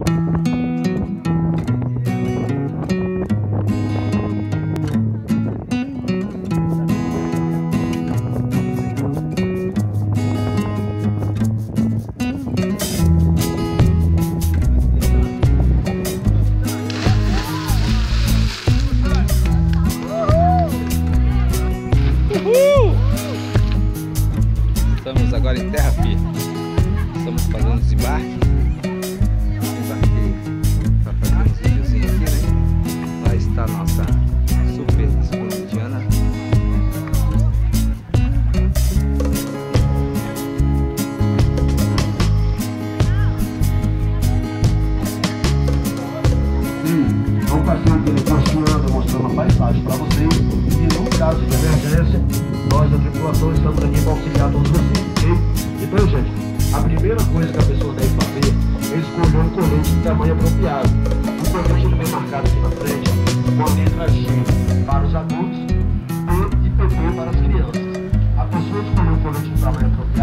Estamos agora em terra firme. Estamos fazendo desembarque. Embarquei para fazer uns videozinhos aqui, né? Lá está a nossa super esponja indiana. Vamos continuando mostrando a paisagem para vocês. E no caso de emergência, nós da tripulação estamos aqui para auxiliar todos vocês, ok? Então, gente, a primeira coisa que a pessoa deve fazer é escolher um colete de tamanho apropriado. O colete ele vem marcado aqui na frente, com a letra G para os adultos, P e PP para as crianças. A pessoa escolher um colete de tamanho apropriado